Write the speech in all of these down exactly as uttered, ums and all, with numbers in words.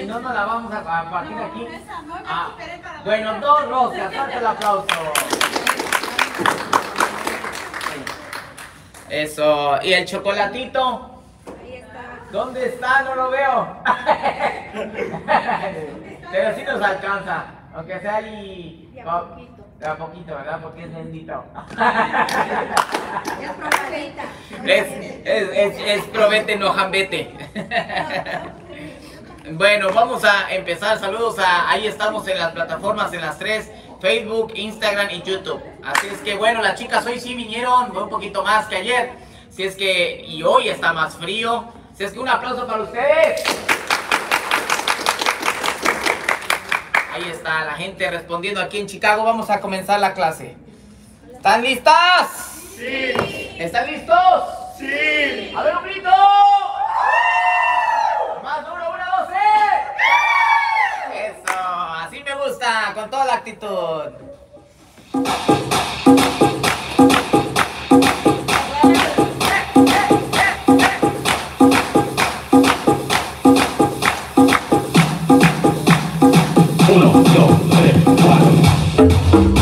no nos la vamos a, a partir aquí. Ah, bueno, dos rosas, fuerte el aplauso. Eso, ¿y el chocolatito? Ahí está. ¿Dónde está? No lo veo. Pero sí nos alcanza, aunque sea ahí... De a poquito. De a poquito, ¿verdad? Porque es bendito. Es probadita. Es, es, es, es probete, no jambete. Bueno, vamos a empezar. Saludos a... Ahí estamos en las plataformas, en las tres. Facebook, Instagram y YouTube. Así es que bueno, las chicas hoy sí vinieron un poquito más que ayer. Si es que... Y hoy está más frío. Si es que un aplauso para ustedes. Ahí está la gente respondiendo aquí en Chicago. Vamos a comenzar la clase. ¿Están listas? Sí. ¿Están listos? Sí. A ver, un grito. Más duro, una, dos, tres. Eso, así me gusta, con toda la actitud. Uno, dos, tres, cuatro.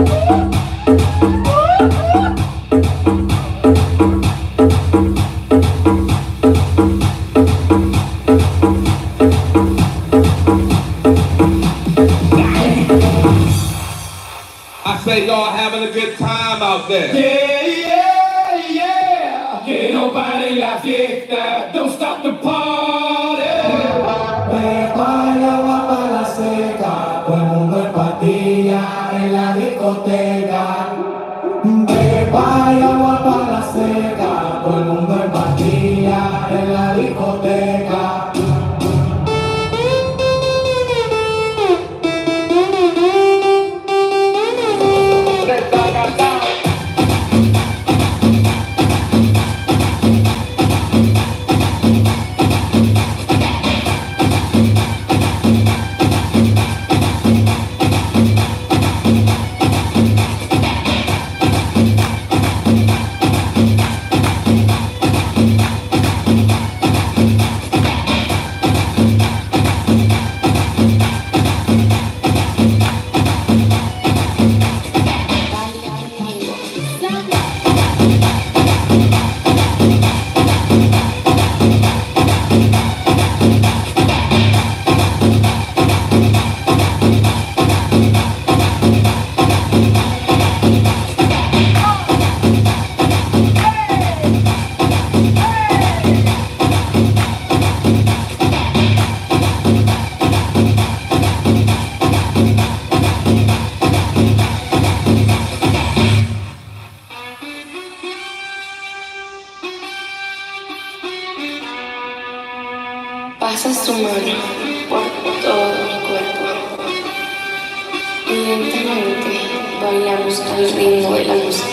I say y'all having a good time out there. Yeah, yeah, yeah. Que no pare la fiesta. Don't stop the party. Prepara agua para la seca. Todo el mundo en patilla en la discoteca. Prepara agua para la seca. Todo el mundo en patilla en la discoteca. Pasa su mano por todo mi cuerpo y lentamente bailamos al ritmo de la música.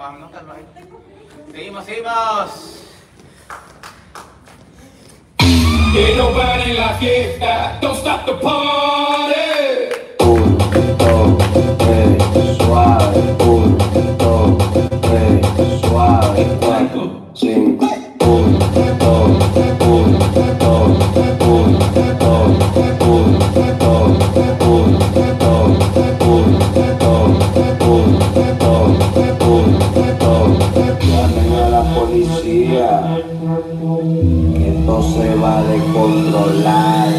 anótalo ahí. Seguimos, seguimos. Ain't nobody in la fiesta, don't stop the party. Uno, dos, tres, suave. Uno, dos, tres, suave. Cuatro, cinco. Uno, dos, uno, dos, uno, dos, uno, dos, uno, dos, uno, dos, uno, dos, uno, dos. Llamen a la policía, que esto se va a descontrolar.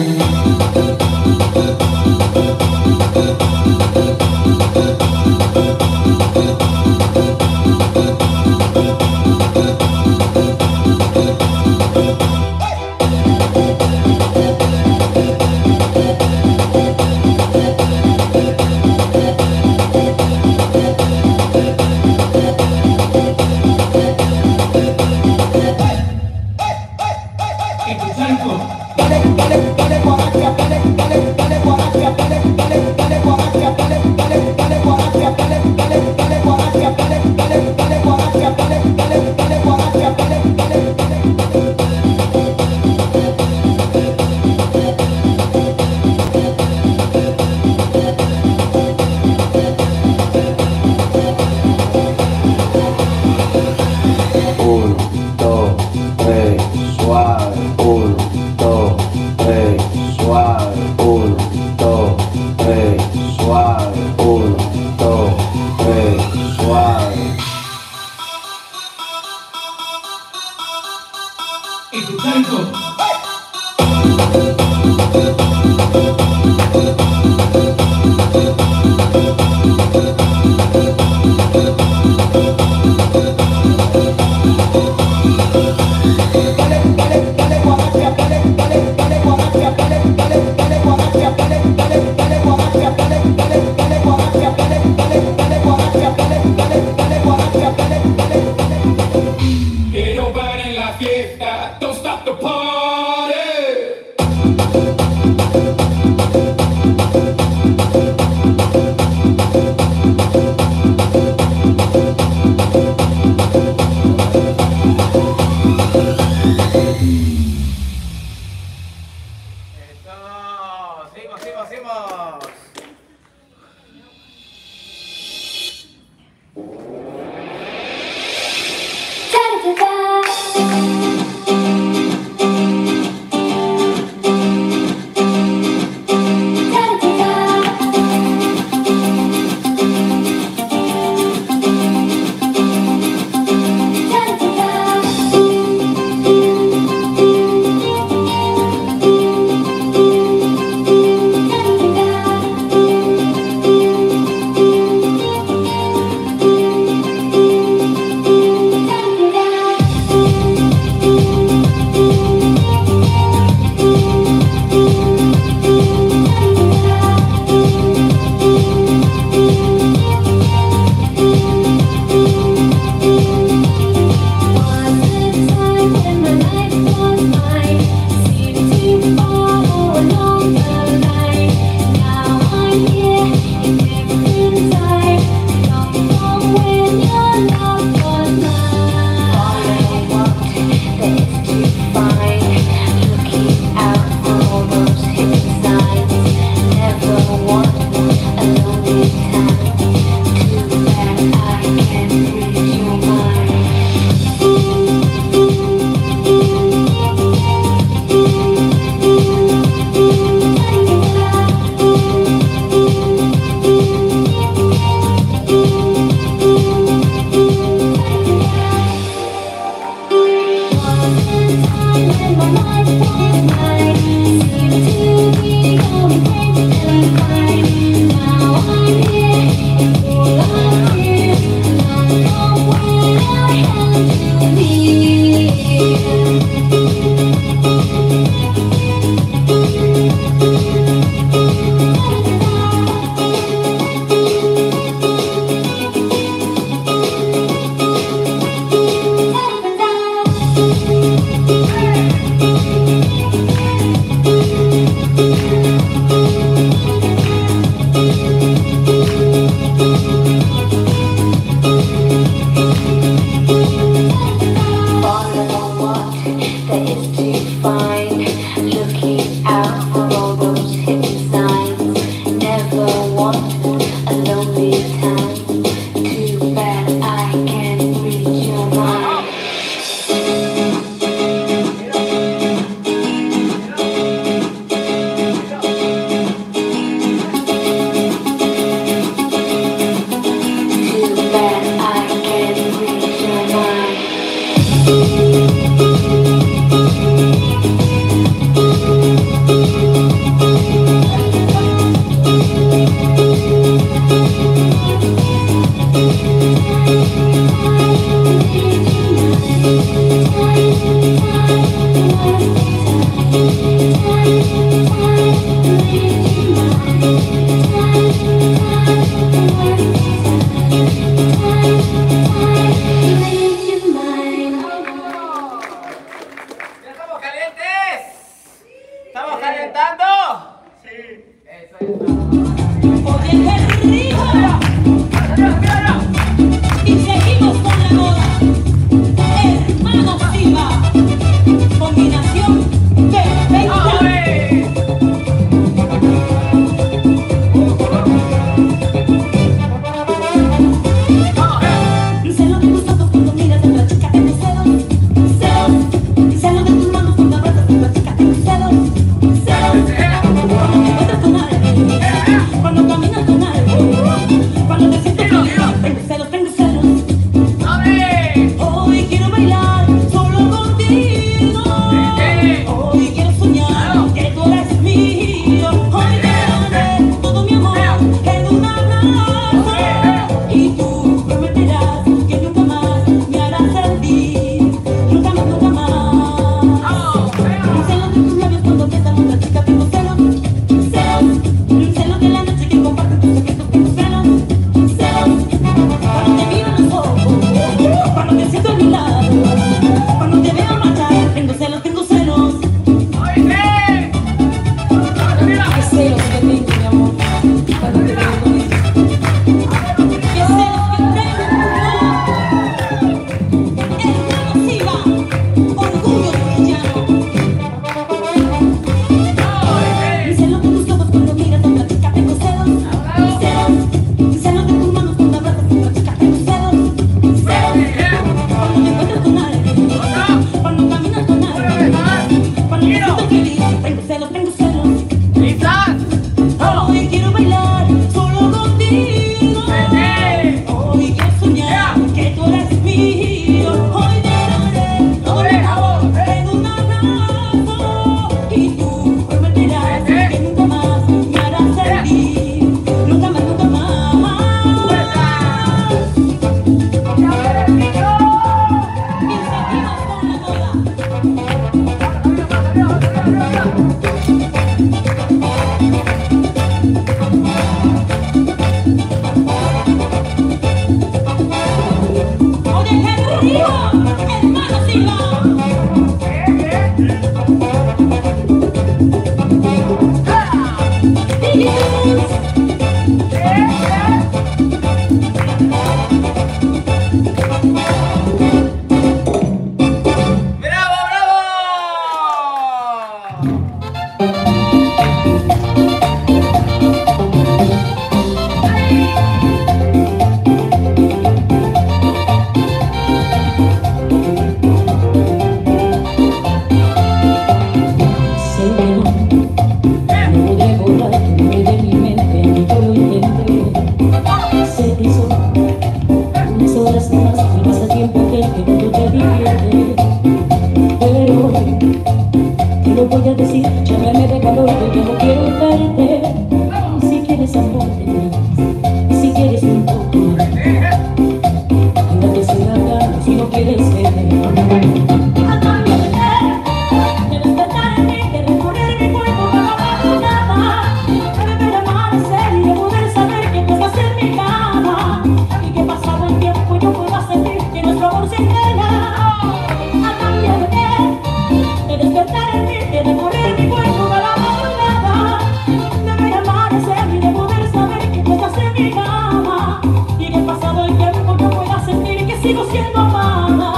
no quieres ver. A cambio de qué, de despertar en mí, de recorrer mi cuerpo cada madrugada, de ver amanecer y de poder saber que tú estás en mi cama, y que pasado el tiempo yo pueda sentir que nuestro amor se entrega. A cambio de qué, de despertar en mí, de recorrer mi cuerpo cada madrugada, de ver amanecer y de poder saber que tú estás en mi cama, y que pasado el tiempo yo pueda sentir que sigo siendo amada.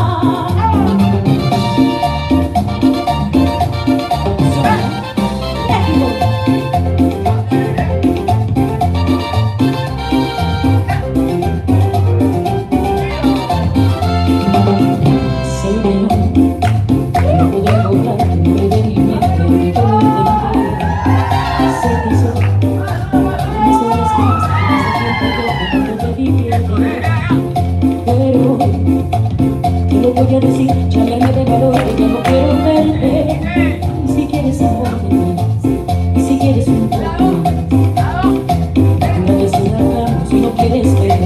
Voy a decir, ya me de valor, ya no quiero verte. Y si quieres amor de mí, y si quieres un poco más, no deseamos si no quieres ver.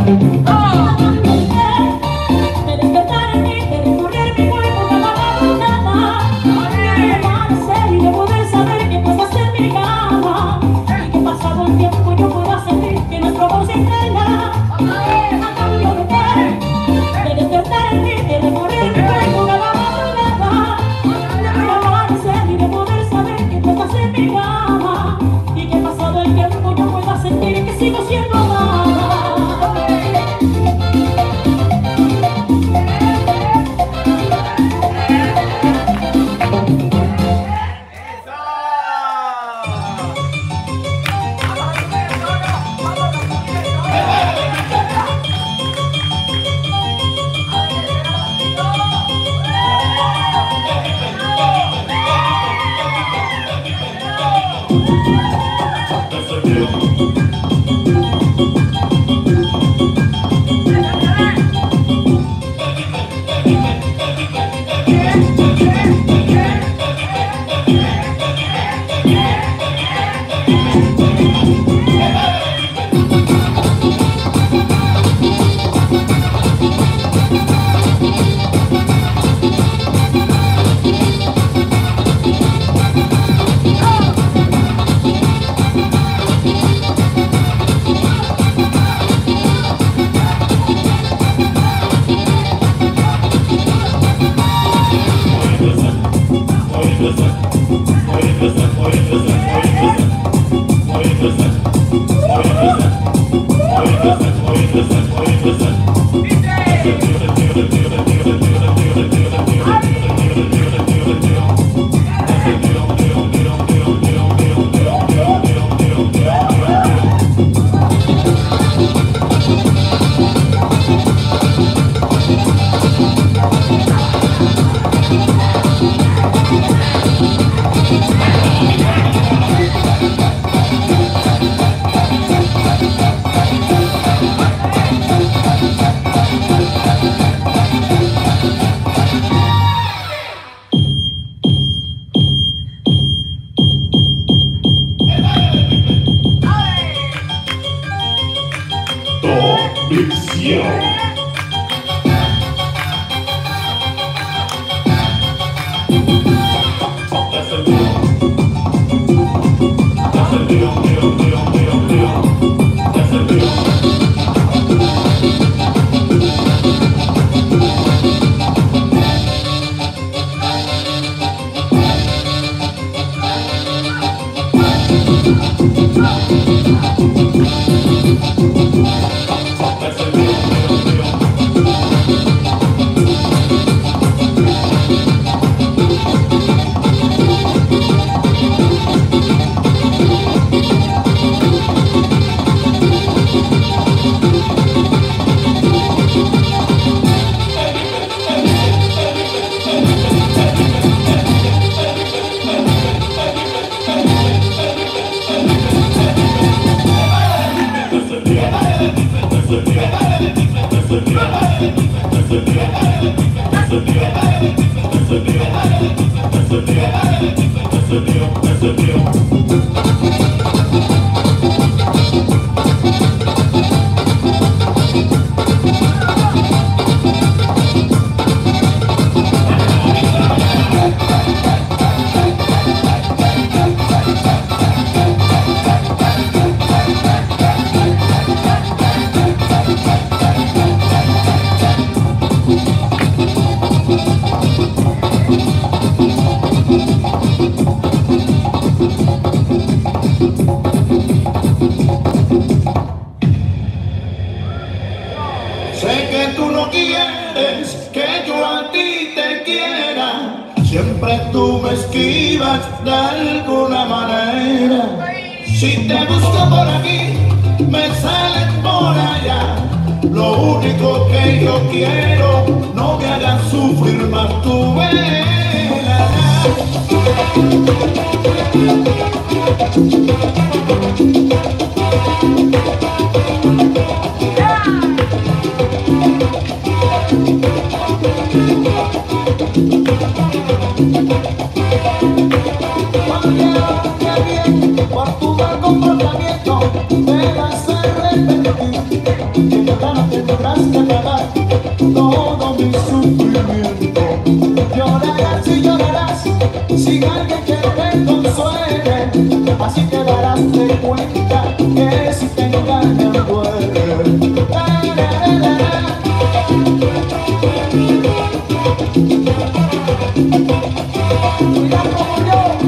De despertar en mí, de recorrer mi cuerpo cada madrugada, de amanecer y de poder saber que tú estás en mi cama, y que pasado el tiempo yo pueda sentir que nuestro amor se entrega. A cambio de qué, de despertar en mí, de recorrer mi cuerpo cada madrugada, de amanecer y de poder saber que tú estás en mi cama, y que pasado el tiempo yo pueda sentir que sigo siendo amada. siempre tú me esquivas de alguna manera. Si te busco por aquí, me sales por allá. Lo único que yo quiero, no me hagas sufrir más tu vela. Por tu mal comportamiento me vas a arrepentir, que ya no tendrás que pagar todo mi sufrimiento. Llorarás y llorarás si alguien quiere que consuele, así te darás de cuenta que si te engañan duele. Mira como yo.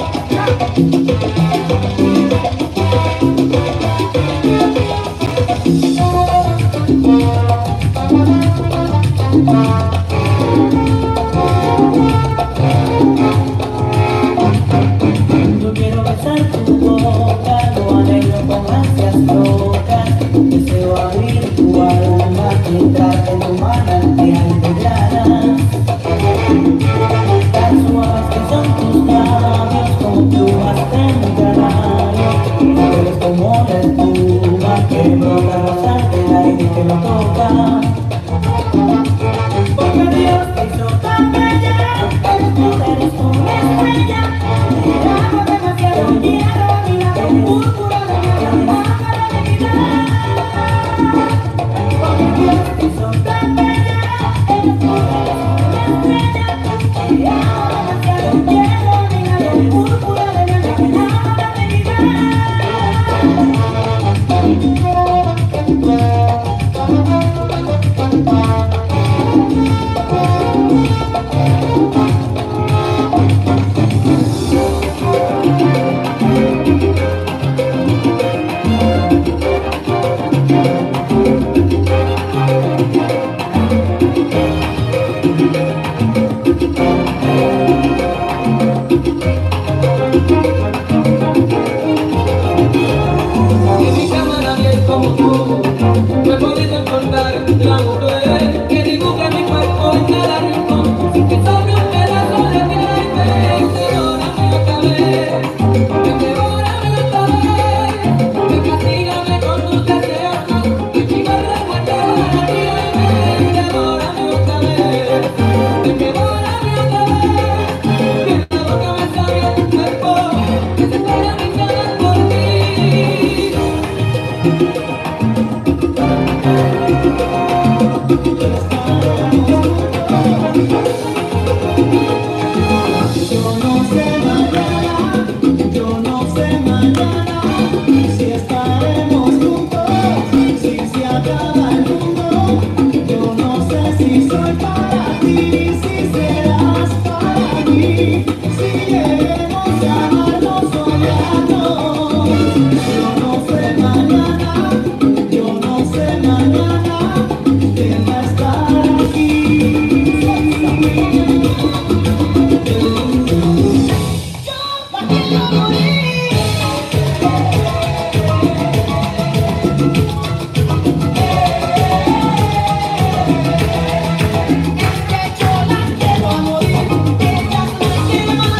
Yo quiero besar tu boca, lo anhelo con ansias locas. Deseo abrir tu alma y entrar en tu manantial de llanas. Tan suaves que son tus labios, como plumas de un canario. Eres como la espuma que brota al rozar del aire que lo toca. Porque Dios te hizo tan bella, eres tú, eres tú una estrella. Te amo demasiado, quiero mirar el púrpura de mi alma para mi vida. Porque Dios te hizo tan bella, eres tú, eres tú una estrella. Te amo demasiado, quiero mirar el púrpura de mi alma para mi vida. En mi cama nadie es como tú, no he podido encontrar la mujer que dibuja mi cuerpo en cada rincón, sin que sobre un pedazo de mi aire. Devórame otra vez, devórame otra vez, castígame con tus deseos, que mi barra guarda la nieve. Devórame otra vez, devórame otra vez, que la boca me sabe tu cuerpo, que se espera mis ganas por ti. Yo no sé mañana, yo no sé mañana si estaremos juntos, si se acaba el mundo. Yo no sé si soy para ti, si serás para mí, si lleguemos a amarnos soñando. Yo no sé mañana, yo no sé mañana quién va a estar aquí. Yo la quiero a morir, ellas me quieren.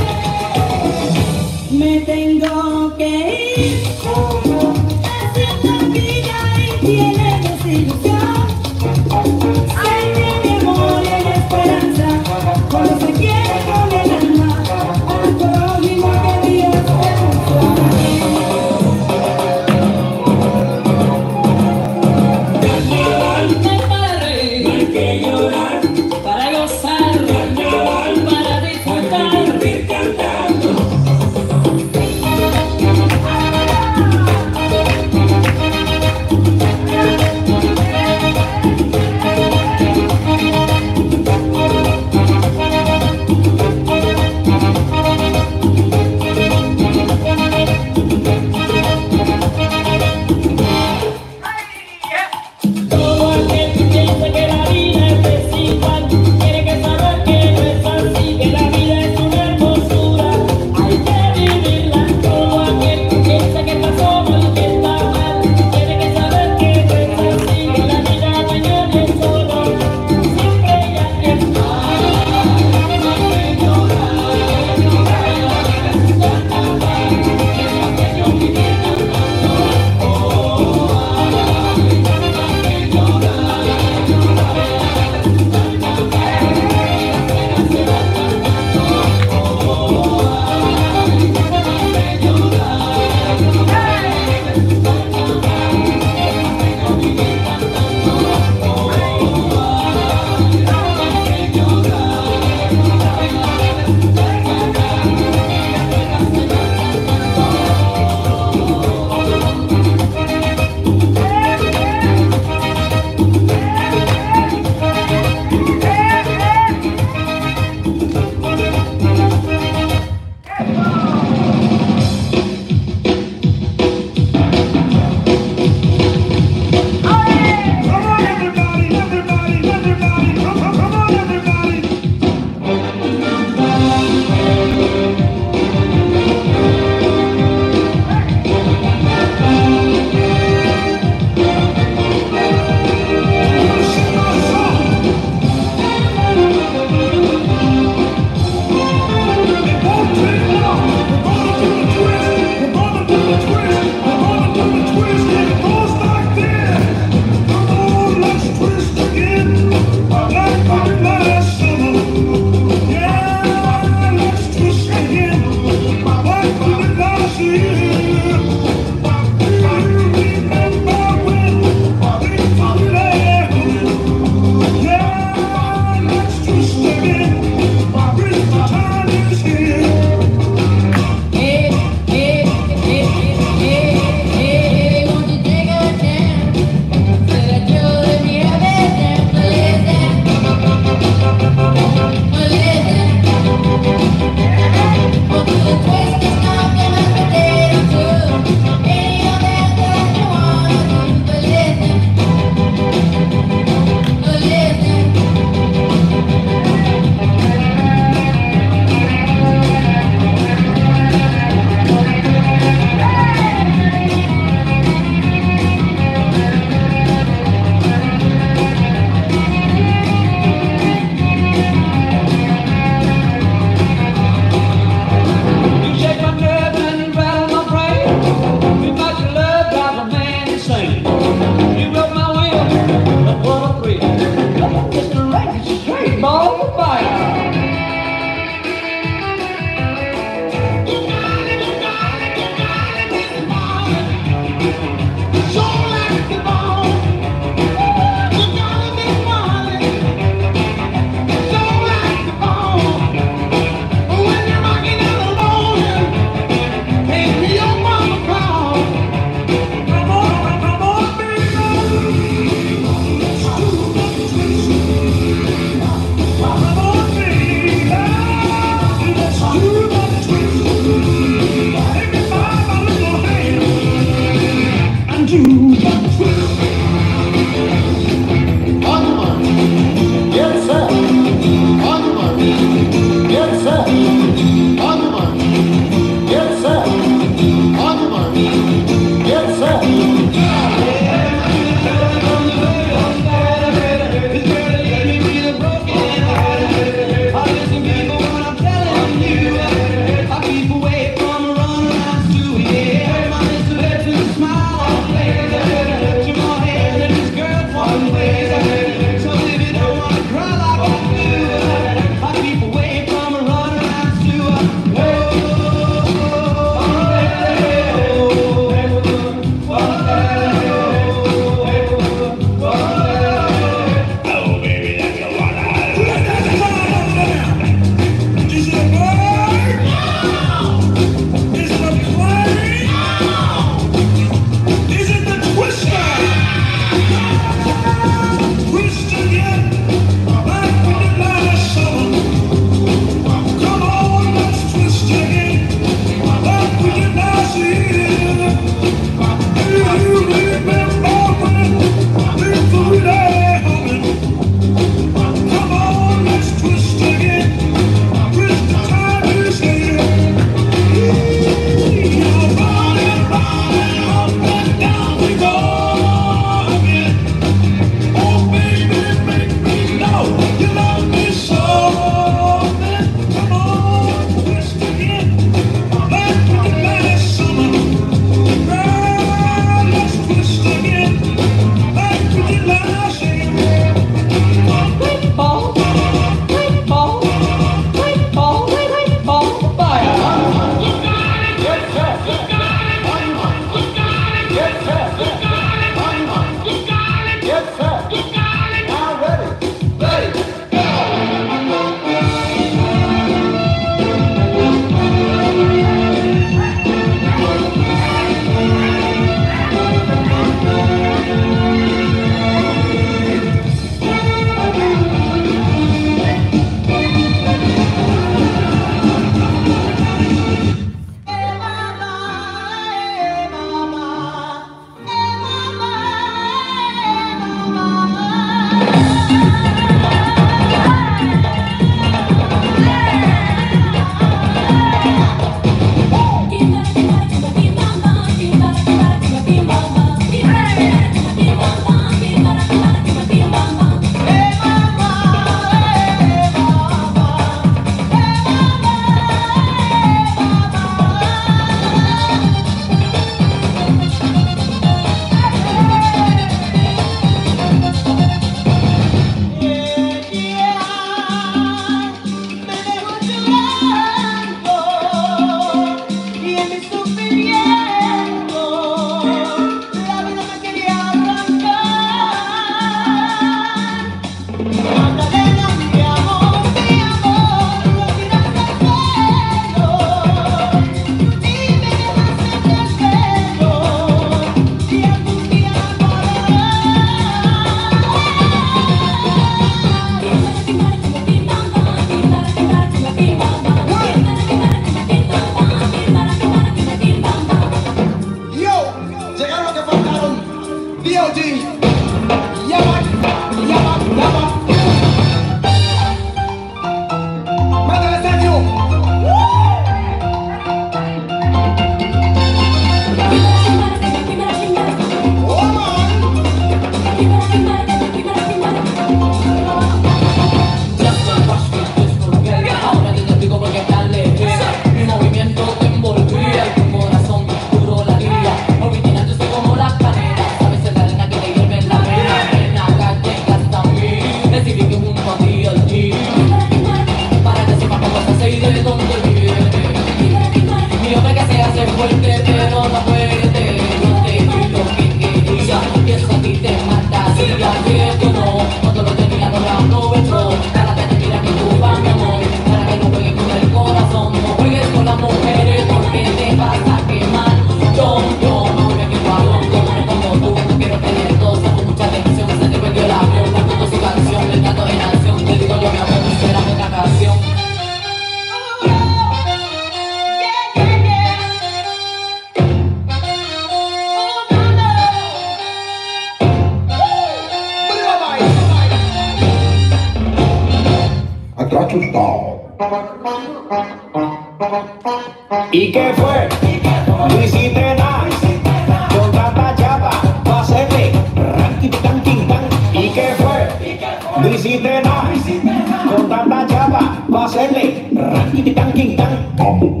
¿Y qué fue? No hiciste nada con tanta chapa pa' hacerle ranking tan tan. ¿Y qué fue? No hiciste nada con tanta chapa pa' hacerle ranking tan tan. Mambo.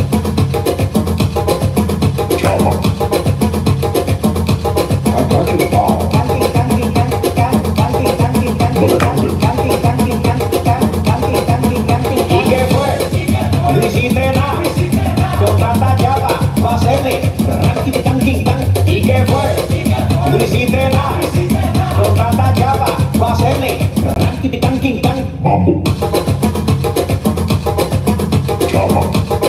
Chapa. ¿Y qué fue? No hiciste nada con tanta chapa pa' hacerle ranking tan tan. ¿Y qué fue? No hiciste nada con tanta chapa pa' hacerle ranking tan tan. Mambo. Chapa.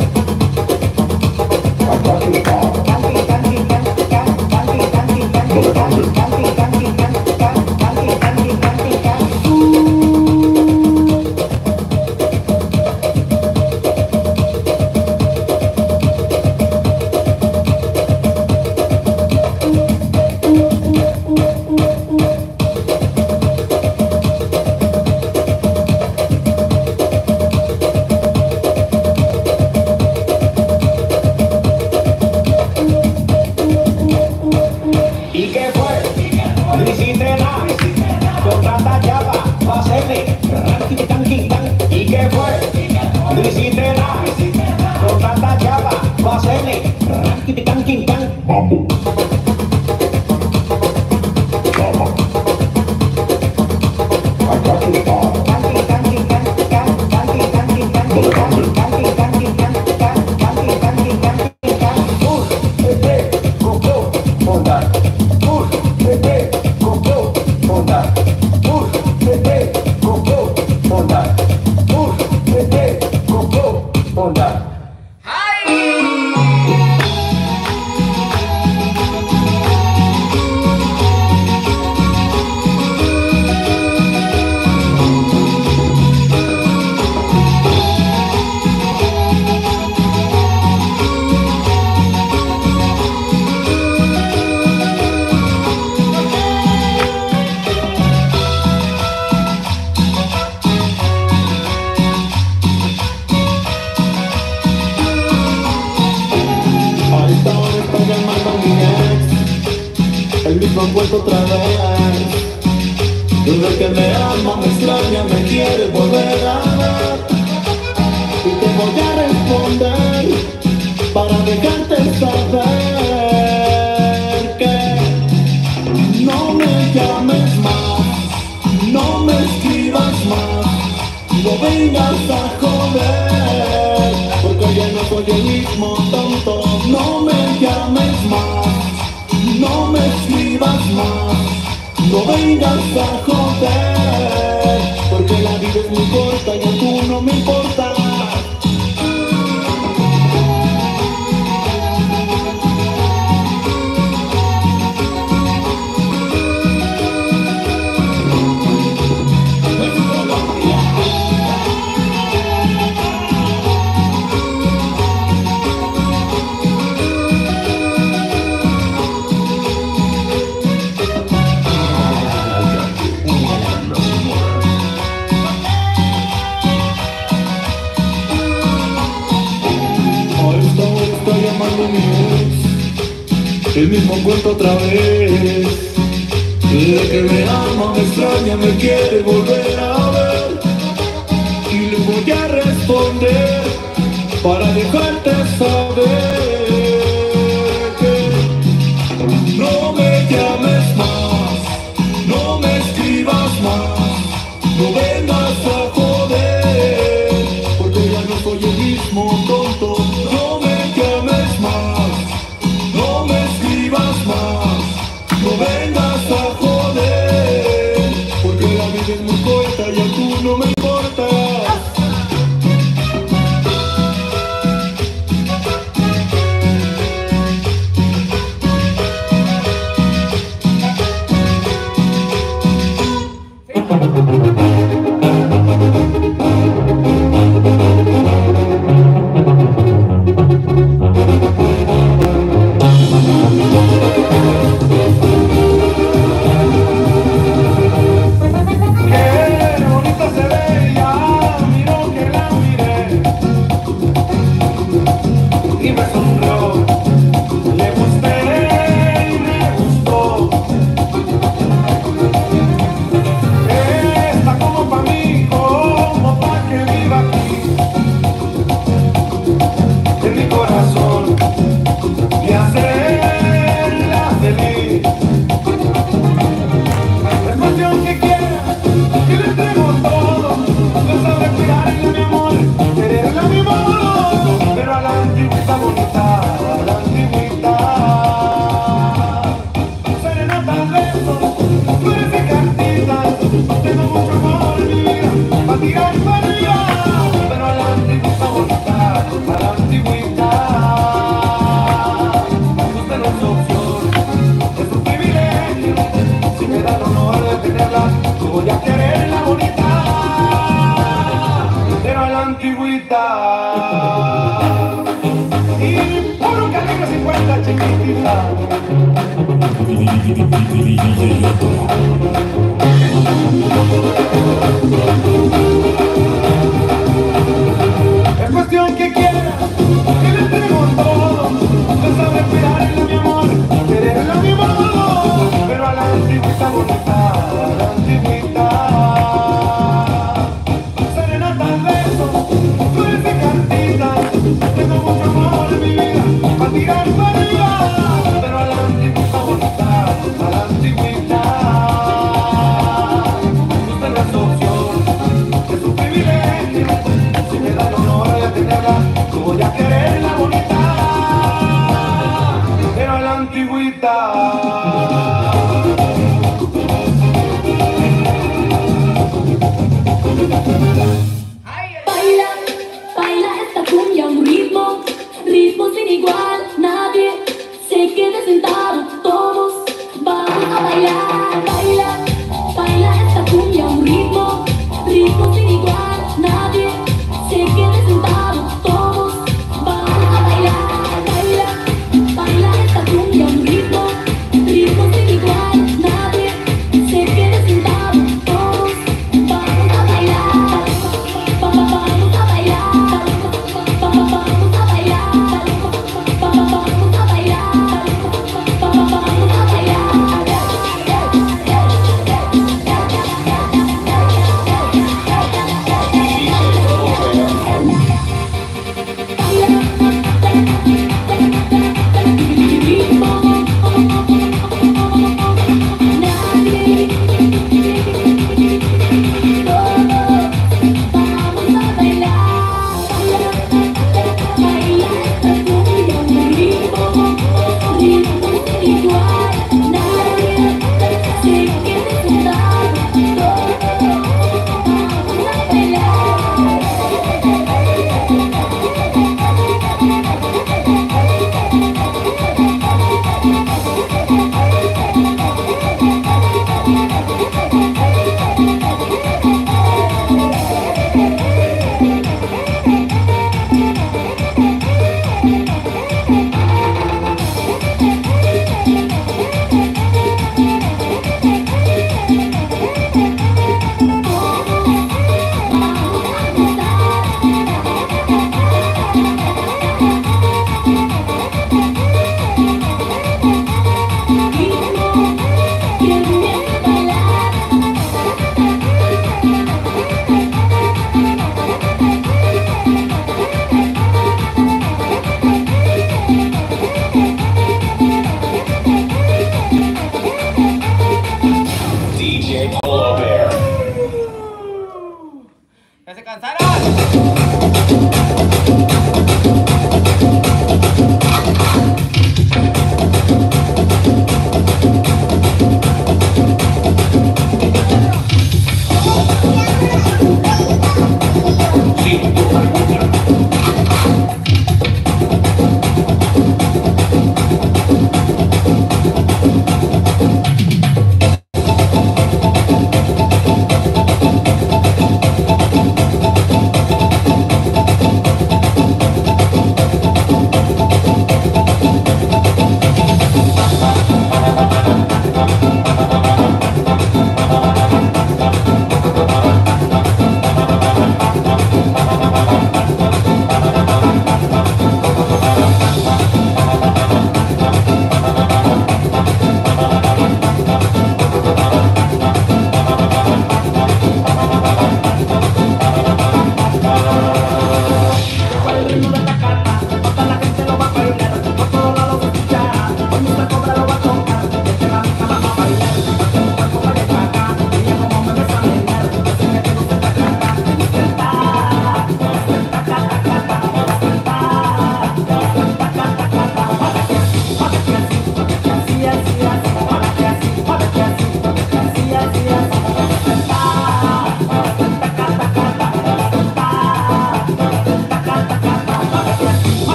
¿Y qué fue? No hiciste nada con tanta chapa pa' hacerle ranking tan tan. ¿Y qué fue? No hiciste nada con tanta chapa pa' hacerle ranking tan tan. Mambo. Chapa. El mismo envuelto otra vez. Desde que me ama, me extraña, me quiere volver a ver. Y te voy a responder para dejarte saber que no me llames más, no me escribas más, no vengas a joder, porque ya no soy el mismo tonto. No me llames más, no me escribas más, no vengas a joder, porque la vida es muy corta y tú no me importas. El mismo cuento otra vez. Desde que me ama, me extraña, me quiere volver a ver. Y le voy a responder para dejarte saber que no me llames más, no me escribas más, no vengas a joder, porque ya no soy el mismo tonto. No me llames más, no me escribas más, no vengas a joder, porque la vida es muy corta y a tú no me importas. Qué bonito se veía mi como ya querer la bonita, pero a la antigüita. Y puro calibre cincuenta, chiquitita. Es cuestión que quieras, que le entrego todo. No sabe cuidarla, mi amor, quererla a mi modo, pero a la antigüita bonita, a la antigüita. Serenatas, besos, flores de cartitas, tengo mucho amor en mi vida, para tirar para arriba, pero a la antigüita bonita, a la antigüita. Usted no es opción, es un privilegio, si me da el honor de tenerla, como ya quererla bonita, pero a la antigüita. Baila, baila esta cumbia, un ritmo, ritmo sin igual, nadie se quede sentado, todos vamos a bailar. Baila, baila esta cumbia, un ritmo, ritmo sin igual, nadie se quede sentado, todos vamos a bailar. Baila, baila esta cumbia, un ritmo, ritmo sin igual, nadie se quede sentado, todos vamos a bailar. Vamos a bailar, vamos a bailar, vamos a bailar, vamos a ¿Ya se cansaron?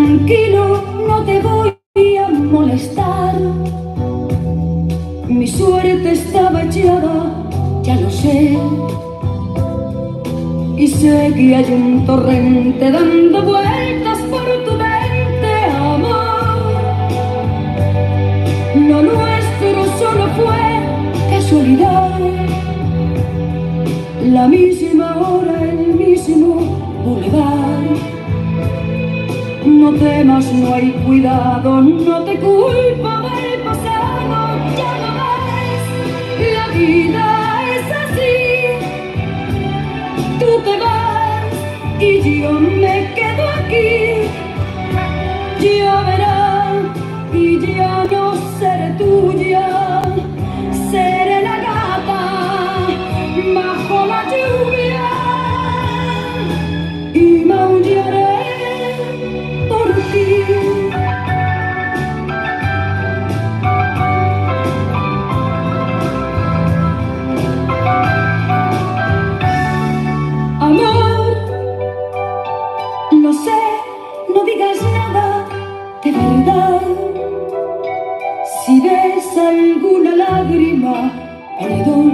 tranquilo, no te voy a molestar. Mi suerte estaba echada, ya lo sé. Y sé que hay un torrente dando vueltas por tu mente, amor. Lo nuestro solo fue casualidad. La misma hora, el mismo bulevar. No temas, no hay cuidado, no te culpo del pasado. Ya lo ves, la vida es así. Tú te vas y yo me quedo aquí. Ya verás y ya no seré tuya. Seré la gata bajo la lluvia y maullaré por ti. Amor, lo sé, no digas nada de verdad. Si ves alguna lágrima, perdón.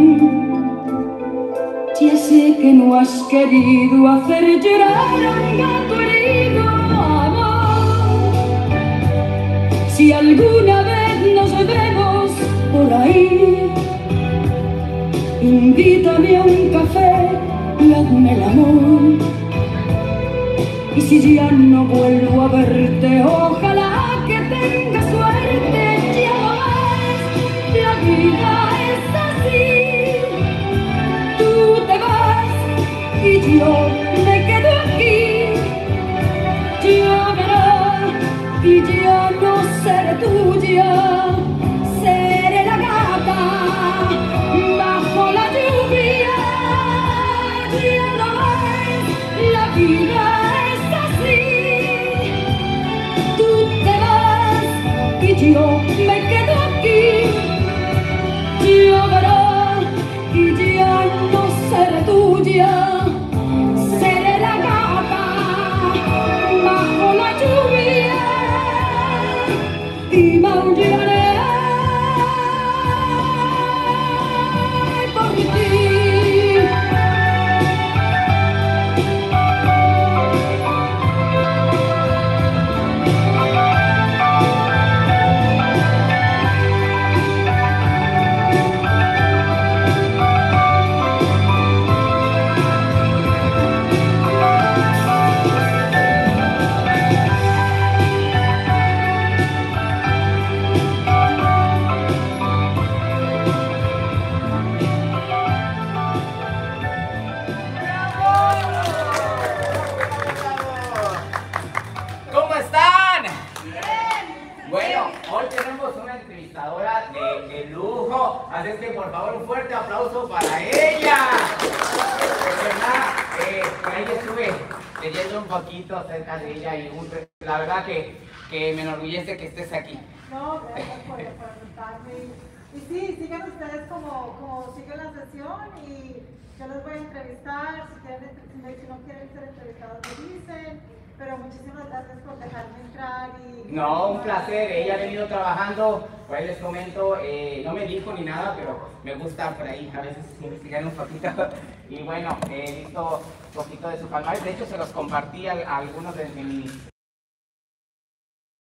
Ya sé que no has querido hacer llorar a un gato herido, amor. Si alguna vez nos vemos por ahí, invítame a un café y hazme el amor. Y si ya no vuelvo a verte, ojalá que tengas suerte. Ya lo ves, la vida es así. Tú te vas y yo me quedo aquí. Ya verás y ya no seré tuya. Seré la gata bajo la lluvia. Ya lo ves, la vida es así. Tú te vas y yo me quedo aquí. Ya verás y ya no seré tuya. Seré la gata bajo la lluvia y maullaré por ti. ¿Cómo están? Bueno, hoy tenemos una entrevistadora de, de lujo, así es que por favor un fuerte aplauso para ella. De verdad, eh, por ahí estuve leyendo un poquito acerca de ella y un- la verdad que, que me enorgullece que estés aquí. No, gracias por, por invitarme. Y sí, sigan ustedes como, como siguen la sesión y yo los voy a entrevistar. Si, quieren, si me- si no quieren ser entrevistados, me dicen. Pero muchísimas gracias por dejarme entrar. Y, No, un placer, ella ha venido trabajando, por ahí les comento, eh, no me dijo ni nada, pero me gusta por ahí a veces investigar un poquito. Y bueno, he visto un poquito de su palmarés, de hecho se los compartí a, a algunos de mis